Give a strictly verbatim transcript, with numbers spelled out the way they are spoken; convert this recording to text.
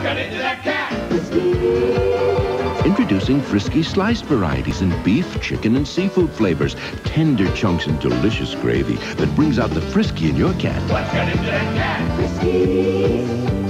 got into that cat? Introducing Friskies sliced varieties in beef, chicken, and seafood flavors. Tender chunks and delicious gravy that brings out the Frisky in your cat. What's got into that cat? Friskies.